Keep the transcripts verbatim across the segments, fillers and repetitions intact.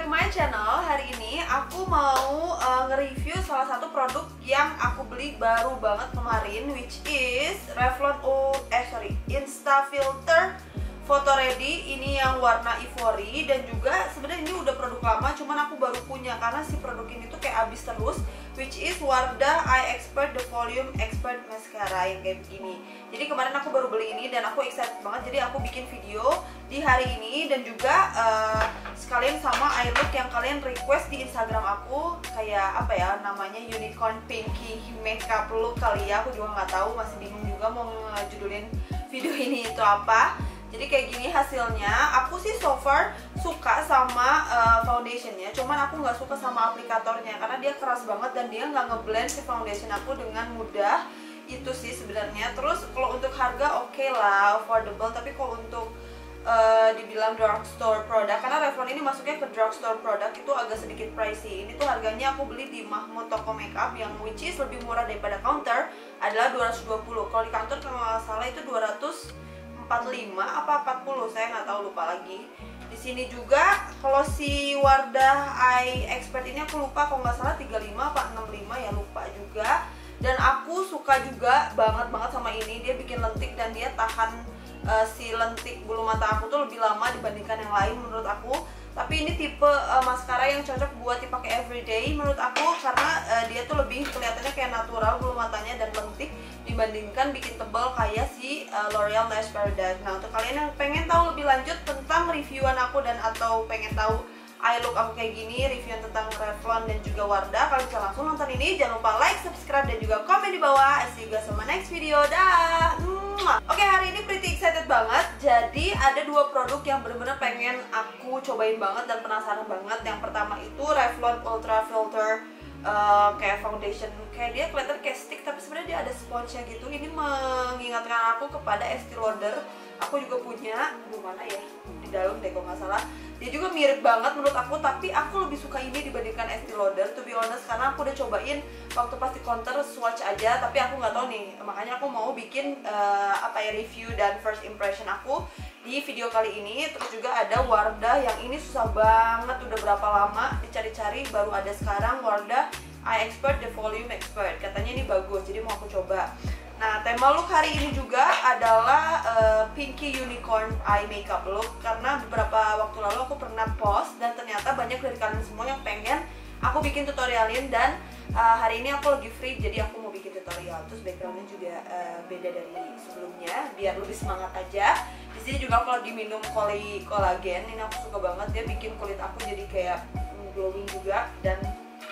back to my channel. Hari ini aku mau uh, nge-review salah satu produk yang aku beli baru banget kemarin, which is Revlon oh, eh sorry Instafilter Photo Ready. Ini yang warna ivory, dan juga sebenarnya ini udah produk lama, cuman aku baru punya karena si produk ini tuh kayak habis terus, which is Wardah Eye Expert The Volume Expert Mascara yang kayak begini. Jadi kemarin aku baru beli ini dan aku excited banget, jadi aku bikin video di hari ini dan juga uh, sekalian sama eye look yang kalian request di Instagram aku, kayak apa ya namanya, unicorn pinky makeup look kali ya, aku juga nggak tahu, masih bingung juga mau ngejudulin video ini itu apa. Jadi kayak gini hasilnya. Aku sih so far suka sama uh, foundationnya, cuman aku nggak suka sama aplikatornya karena dia keras banget dan dia nggak ngeblend si foundation aku dengan mudah. Itu sih sebenarnya. Terus kalau untuk harga oke okay lah, affordable. Tapi kalau untuk uh, dibilang drugstore product, karena Revlon ini masuknya ke drugstore product, itu agak sedikit pricey. Ini tuh harganya aku beli di Mahmud toko makeup yang which is lebih murah daripada counter, adalah dua ratus dua puluh. Kalau di counter kalau nggak salah itu dua ratus empat puluh lima apa empat puluh, saya nggak tahu, lupa lagi. Di sini juga kalau si Wardah Eye Expert ini aku lupa, kalau nggak salah tiga puluh lima apa enam puluh lima ya, lupa juga. Dan aku suka juga banget banget sama ini, dia bikin lentik dan dia tahan uh, si lentik bulu mata aku tuh lebih lama dibandingkan yang lain menurut aku. Tapi ini tipe uh, maskara yang cocok buat dipakai everyday menurut aku, karena uh, dia tuh lebih kelihatannya kayak natural bulu matanya dan lentik dibandingkan bikin tebal kayak si uh, L'Oreal Lash Paradise. Nah, untuk kalian yang pengen tahu lebih lanjut tentang reviewan aku dan atau pengen tahu eye look aku kayak gini, review tentang Revlon dan juga Wardah, kalian bisa langsung nonton ini. Jangan lupa like, subscribe, dan juga komen di bawah. See you guys on my next video. Dah. Oke, hari ini pretty excited banget. Jadi ada dua produk yang bener-bener pengen aku cobain banget dan penasaran banget. Yang pertama itu Revlon Ultra Filter uh, kayak foundation, kayak dia kelihatan kayak stick tapi sebenarnya dia ada sponge-nya gitu. Ini mengingatkan aku kepada Estee Lauder. Aku juga punya, di mana ya? Di dalam deh kalau nggak salah. Dia juga mirip banget menurut aku, tapi aku lebih suka ini dibandingkan Estee Lauder, to be honest, karena aku udah cobain waktu pas di counter swatch aja, tapi aku nggak tahu nih, makanya aku mau bikin uh, apa ya review dan first impression aku di video kali ini. Terus juga ada Wardah yang ini susah banget, udah berapa lama dicari-cari, baru ada sekarang, Wardah Eye Expert The Volume Expert. Katanya ini bagus, jadi mau aku coba. Nah, tema look hari ini juga adalah uh, Pinky Unicorn Eye Makeup look, karena beberapa waktu lalu aku pernah post dan ternyata banyak dari kalian semua yang pengen aku bikin tutorialin, dan uh, hari ini aku lagi free jadi aku mau bikin tutorial. Terus backgroundnya juga uh, beda dari sebelumnya biar lebih semangat aja. Di sini juga aku lagi minum Koli Kolagen, ini aku suka banget, dia bikin kulit aku jadi kayak mm, glowing juga dan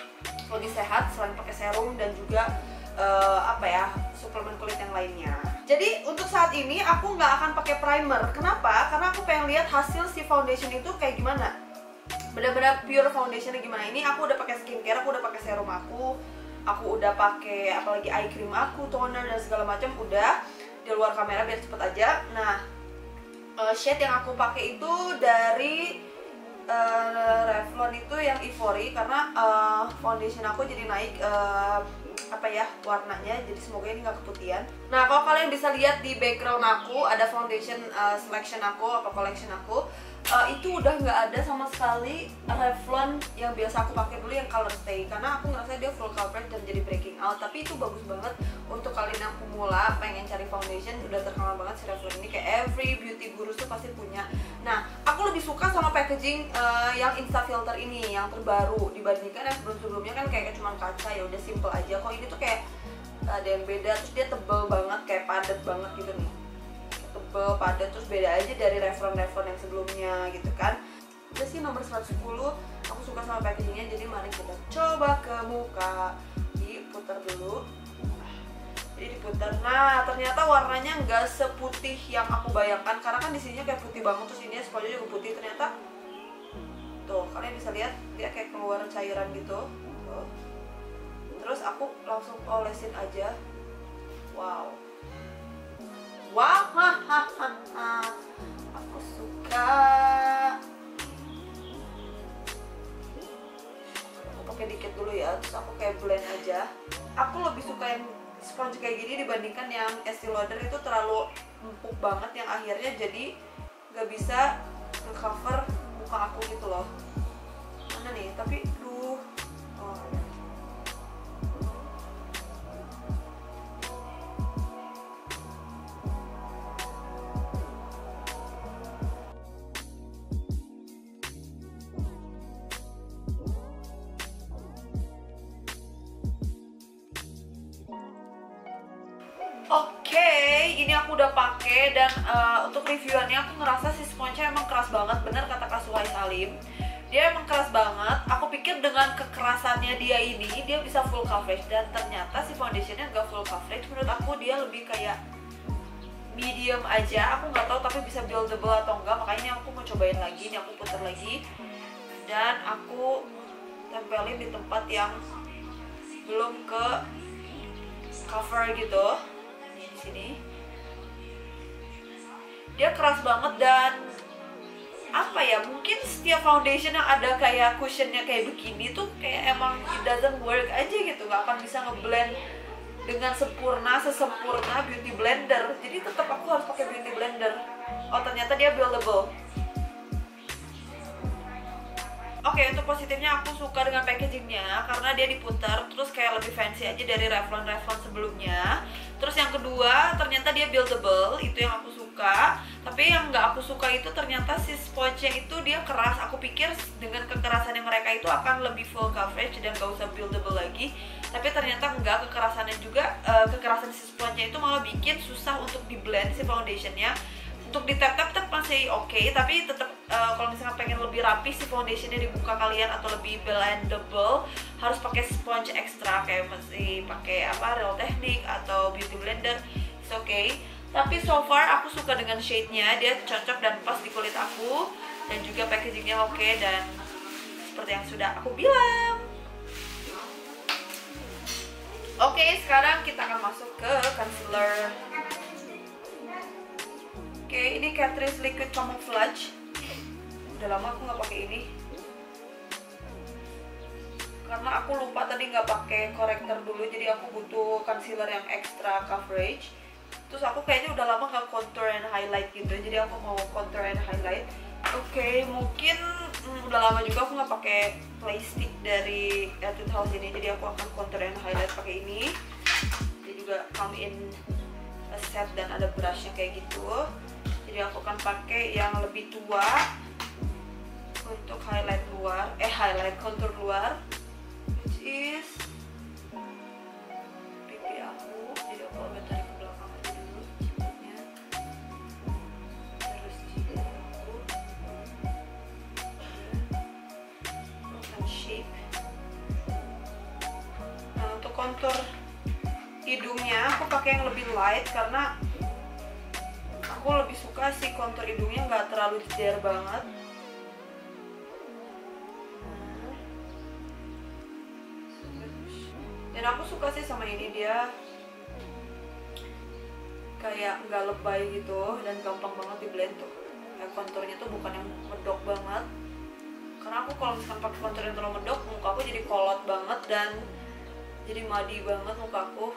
lebih sehat selain pakai serum dan juga Uh, apa ya suplemen kulit yang lainnya. Jadi untuk saat ini aku nggak akan pakai primer. Kenapa? Karena aku pengen lihat hasil si foundation itu kayak gimana. Benar-benar pure foundationnya gimana. Ini aku udah pakai skincare, aku udah pakai serum aku, aku udah pakai apalagi eye cream aku, toner dan segala macam udah di luar kamera biar cepet aja. Nah, uh, shade yang aku pakai itu dari uh, Revlon itu yang ivory, karena uh, foundation aku jadi naik uh, apa ya warnanya, jadi semoga ini nggak keputihan. Nah, kalau kalian bisa lihat di background aku ada foundation uh, selection aku apa collection aku, uh, itu udah nggak ada sama sekali Revlon yang biasa aku pakai dulu yang color stay, karena aku ngerasa dia full coverage dan jadi breaking out. Tapi itu bagus banget untuk kalian yang pemula pengen cari foundation, udah terkenal banget si Revlon ini, kayak every beauty guru tuh pasti punya. Nah, aku lebih suka sama packaging uh, yang Instafilter ini yang terbaru dibandingkan yang sebelum-sebelumnya kan kayak cuma kaca, ya udah simple aja. Kok ini tuh kayak ada yang beda, terus dia tebel banget, kayak padat banget gitu nih, tebel padat, terus beda aja dari Revlon-Revlon yang sebelumnya gitu kan. Udah sih nomor seratus sepuluh, aku suka sama packagingnya, jadi mari kita coba ke muka. Diputar dulu, jadi diputar. Nah, ternyata warnanya nggak seputih yang aku bayangkan, karena kan di sininya kayak putih banget, terus ini sponsnya juga putih. Ternyata tuh kalian bisa lihat dia kayak keluar cairan gitu tuh. Terus aku langsung olesin aja. Wow, wow, hahaha, aku suka. Aku pakai dikit dulu ya, terus aku kayak blend aja. Aku lebih suka yang sponge kayak gini dibandingkan yang Estee Lauder, itu terlalu empuk banget yang akhirnya jadi gak bisa nge-cover muka aku gitu loh. mana nih? Tapi duh. Oh, ya. Oke, okay, ini aku udah pakai dan uh, untuk reviewannya aku ngerasa si sponsnya emang keras banget, bener kata Kak Suhai Salim. Dia emang keras banget. Aku pikir dengan kekerasannya dia ini dia bisa full coverage, dan ternyata si foundationnya nggak full coverage. Menurut aku dia lebih kayak medium aja. Aku nggak tahu tapi bisa buildable atau enggak. Makanya ini aku mau cobain lagi. Ini aku putar lagi dan aku tempelin di tempat yang belum ke cover gitu. Sini dia keras banget, dan apa ya, mungkin setiap foundation yang ada kayak cushionnya kayak begini tuh kayak emang it doesn't work aja gitu, nggak akan bisa ngeblend dengan sempurna sesempurna beauty blender. Jadi tetap aku harus pakai beauty blender. Oh ternyata dia buildable. Oke, okay, untuk positifnya aku suka dengan packagingnya karena dia diputar terus kayak lebih fancy aja dari Revlon-Revlon sebelumnya. Terus yang kedua, ternyata dia buildable, itu yang aku suka. Tapi yang nggak aku suka itu ternyata si sponge-nya itu dia keras. Aku pikir dengan kekerasannya mereka itu akan lebih full coverage dan nggak usah buildable lagi. Tapi ternyata enggak, kekerasannya juga, uh, kekerasan si sponge-nya itu malah bikin susah untuk di blend si foundation-nya. Untuk di tap-tap tetap masih oke, okay, tapi tetap uh, kalau misalnya pengen lebih rapi si foundationnya di muka kalian atau lebih blendable, harus pakai sponge ekstra kayak masih pakai apa Real Technique atau beauty blender. It's okay. Tapi so far aku suka dengan shade-nya, dia cocok dan pas di kulit aku, dan juga packagingnya oke, okay, dan seperti yang sudah aku bilang. Oke, okay, sekarang kita akan masuk ke concealer. Oke, okay, ini Catrice Liquid Camouflage. Udah lama aku nggak pakai ini karena aku lupa tadi nggak pakai corrector dulu, jadi aku butuh concealer yang extra coverage. Terus aku kayaknya udah lama nggak contour and highlight gitu, jadi aku mau contour and highlight. Oke, okay, mungkin hmm, udah lama juga aku nggak pakai play stick dari Etude House ini, jadi aku akan contour and highlight pakai ini. Dia juga come in a set dan ada brushnya kayak gitu. Jadi aku akan pakai yang lebih tua untuk highlight luar, eh highlight contour luar, which is pipi aku. Jadi aku agak tarik ke belakang aja dulu jidatnya, terus jidat aku, akan shape. Nah untuk contour hidungnya aku pakai yang lebih light karena aku lebih suka si kontur hidungnya nggak terlalu jeder banget. Dan aku suka sih sama ini, dia kayak nggak lebay gitu dan gampang banget di blend tuh. Kayak konturnya tuh bukan yang medok banget. Karena aku kalau misalkan pakai kontur yang terlalu medok, muka aku jadi kolot banget dan jadi muddy banget muka aku.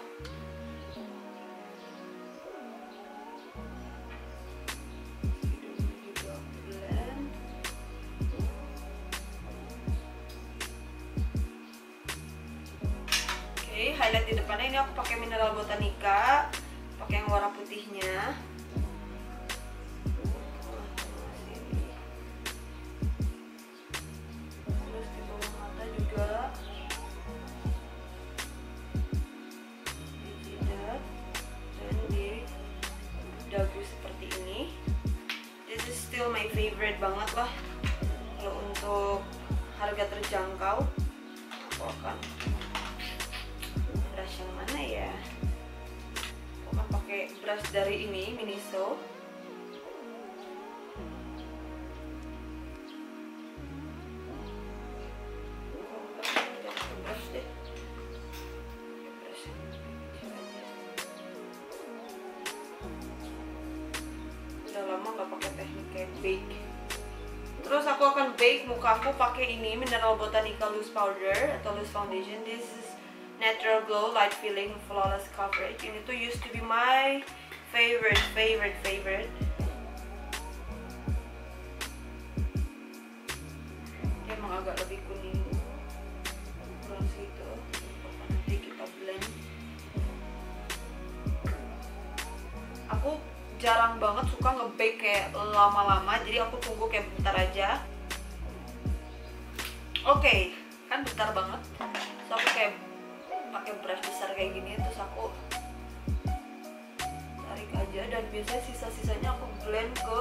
Highlight di depannya ini aku pakai Mineral Botanica, pakai yang warna putihnya. Terus di bawah mata juga, di jidat dan di dagu seperti ini. This is still my favorite banget lah. Kalau untuk harga terjangkau, aku akan brush yang mana ya? Aku akan pakai brush dari ini, Miniso. Brush deh. Brush yang kecil aja. Udah lama gak pakai teknik kayak bake. Terus aku akan bake muka aku pakai ini Mineral Botanica Loose Powder atau Loose Foundation. This is Natural Glow, Light Filling, Flawless Coverage. Ini tuh used to be my favorite, favorite, favorite. Dia emang agak lebih kuning jarang banget suka nge-bake kayak lama-lama, jadi aku tunggu kayak bentar aja. Oke, okay, kan bentar banget. So aku kayak pakai brush besar kayak gini, terus aku tarik aja, dan biasanya sisa-sisanya aku blend ke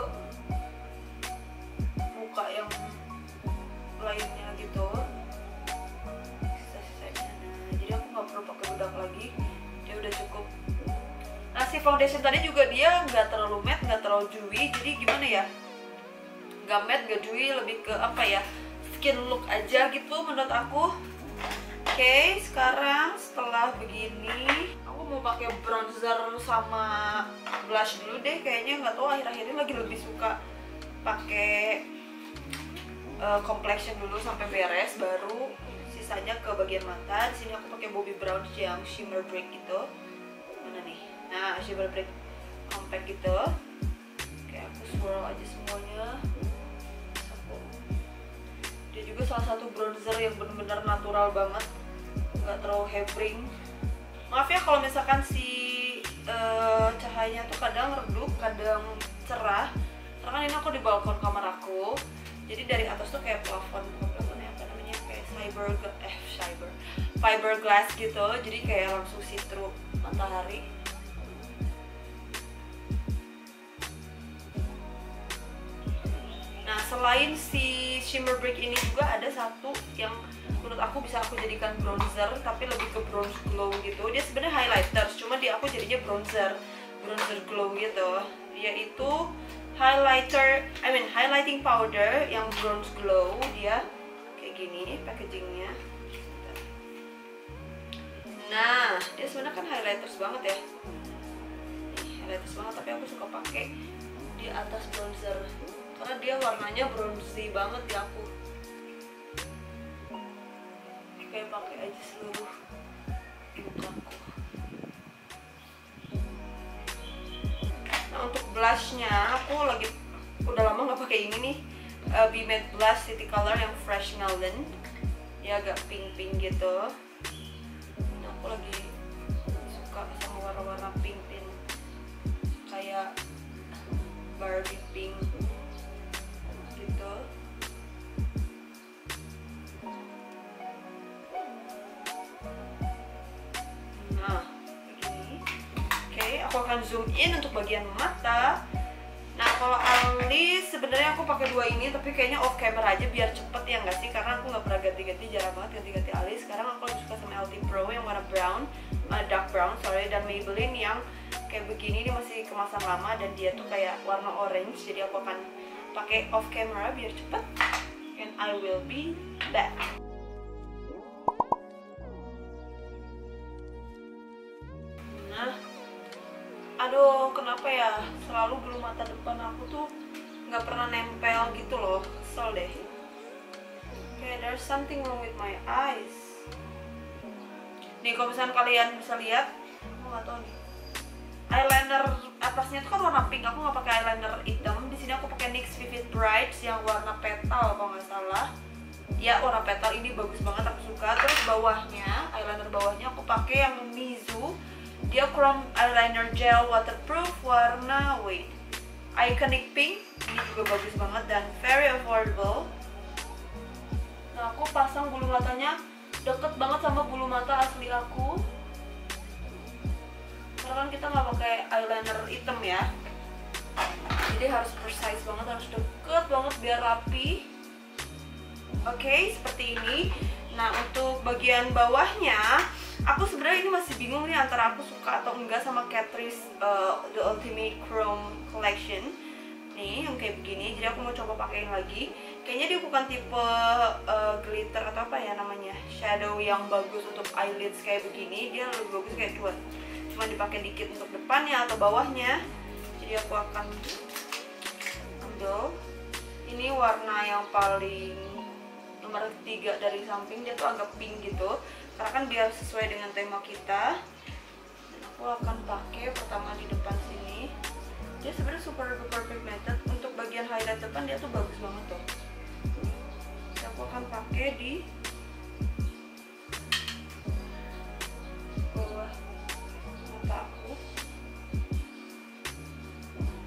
muka yang lainnya gitu. Sisa-sisanya. Nah, jadi aku nggak perlu pakai bedak lagi, dia udah cukup. Nah, si foundation tadi juga dia nggak terlalu matte, nggak terlalu dewy, jadi gimana ya? Nggak matte, nggak dewy, lebih ke apa ya? Skin look aja gitu menurut aku. Oke, okay, sekarang setelah begini, aku mau pakai bronzer sama blush dulu deh. Kayaknya nggak tahu akhir-akhir ini lagi lebih suka pakai uh, complexion dulu sampai beres, baru sisanya ke bagian mata. Di sini aku pakai Bobbi Brown yang shimmer break gitu. Mana nih? Nah, shimmer break compact gitu. Kayak aku swirl aja semuanya. Aku. Dia juga salah satu bronzer yang benar-benar natural banget, nggak terlalu hebring. Maaf ya kalau misalkan si uh, cahayanya tuh kadang redup, kadang cerah. Karena kan ini aku di balkon kamar aku, jadi dari atas tuh kayak plafon, plafonnya apa namanya, kayak fiber eh fiber fiberglass gitu, jadi kayak langsung see through matahari. Nah, selain si shimmer break ini juga ada satu yang menurut aku bisa aku jadikan bronzer, tapi lebih ke bronze glow gitu. Dia sebenarnya highlighters, cuma di aku jadinya bronzer, bronzer glow gitu. Yaitu highlighter, I mean highlighting powder yang bronze glow. Dia kayak gini packagingnya. Nah, dia sebenarnya kan highlighters banget ya. Highlighters banget, tapi aku suka pakai di atas bronzer karena dia warnanya bronzy banget di aku. Kayak pakai aja seluruh mukaku. Nah, untuk blushnya aku lagi udah lama nggak pakai ini nih, uh, Be Made Blush City Color yang Fresh Melon. Ya agak pink-pink gitu. Nah, aku lagi suka sama warna-warna pink-pink kayak Barbie pink gitu. Nah, begini. Oke, aku akan zoom in untuk bagian mata. Nah, kalau alis sebenarnya aku pakai dua ini, tapi kayaknya off camera aja biar cepet ya nggak sih? Karena aku nggak pernah ganti-ganti, jarang banget ganti-ganti alis. Sekarang aku lebih suka sama L T Pro yang warna brown, uh, dark brown, sorry, dan Maybelline yang kayak begini. Ini masih kemasan lama dan dia tuh kayak warna orange. Jadi aku akan pakai off camera biar cepet. And I will be back. Nah, aduh, kenapa ya selalu bulu mata depan aku tuh nggak pernah nempel gitu loh, kesel deh. Okay, there's something wrong with my eyes. Nih, kalau misalnya kalian bisa lihat, aku nggak tahu nih, eyeliner atasnya tuh kan warna pink. Aku nggak pakai eyeliner hitam. Di sini aku pakai N Y X Vivid Bright yang warna petal kalau nggak salah. Ya, warna petal ini bagus banget, aku suka. Terus bawahnya, eyeliner bawahnya aku pakai yang Mizu. Dia chrome eyeliner gel waterproof warna wait Iconic Pink. Ini juga bagus banget dan very affordable. Nah, aku pasang bulu matanya deket banget sama bulu mata asli aku. Karena kan kita nggak pakai eyeliner hitam ya, jadi harus precise banget, harus deket banget biar rapi. Oke, okay, seperti ini. Nah, untuk bagian bawahnya, aku sebenarnya ini masih bingung nih antara aku suka atau enggak sama Catrice uh, The Ultimate Chrome Collection. Nih, yang kayak begini. Jadi aku mau coba pakein lagi. Kayaknya dia bukan tipe uh, glitter atau apa ya namanya, shadow yang bagus untuk eyelids kayak begini. Dia lebih bagus kayak cuan, cuma dipakai dikit untuk depannya atau bawahnya. Jadi aku akan ambil ini warna yang paling nomor tiga dari samping. Dia tuh agak pink gitu, karena kan biar sesuai dengan tema kita. Dan aku akan pakai pertama di depan sini. Dia sebenarnya super duper pigmented. Untuk bagian highlight depan dia tuh bagus banget tuh. Jadi aku akan pakai di bawah mata aku.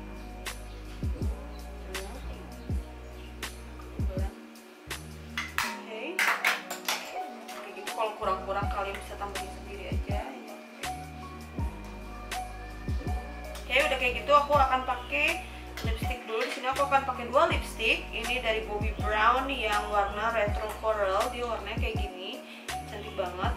Oke, udah kayak gitu aku akan pakai lipstick dulu. Di sini aku akan pakai dua lipstick. Ini dari Bobbi Brown yang warna retro coral. Dia warnanya kayak gini, cantik banget.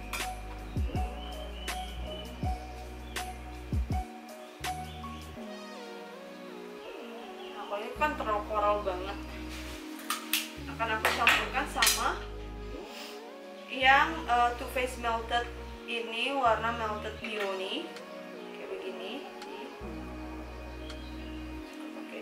Nah, kalau ini kan terlalu coral banget. Akan aku campurkan sama yang uh, Too Faced Melted. Ini warna Melted Peony kayak begini. Oke.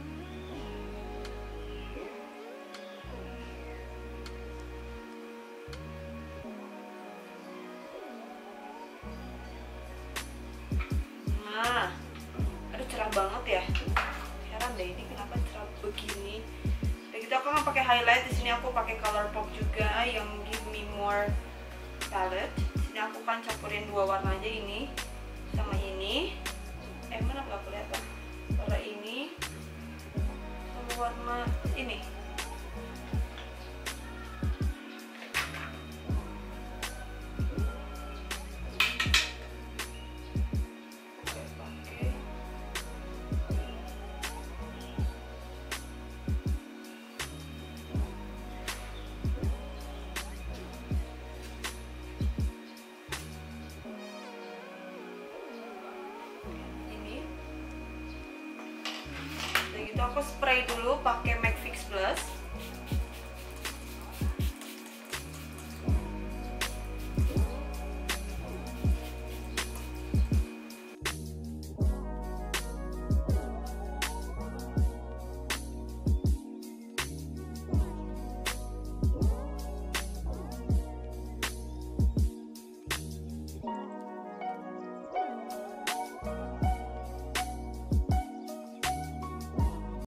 Nah, aduh cerah banget ya. Heran deh ini kenapa cerah begini. Udah gitu aku nggak pakai highlight. Di sini aku pakai Colourpop juga yang Give Me More palette. Ini aku kan campurin dua warna aja, ini sama ini. Eh mana nggak kelihatan? Warna ini sama warna ini. Oke, pakai. Itu aku spray dulu pakai MAC Fix Blush.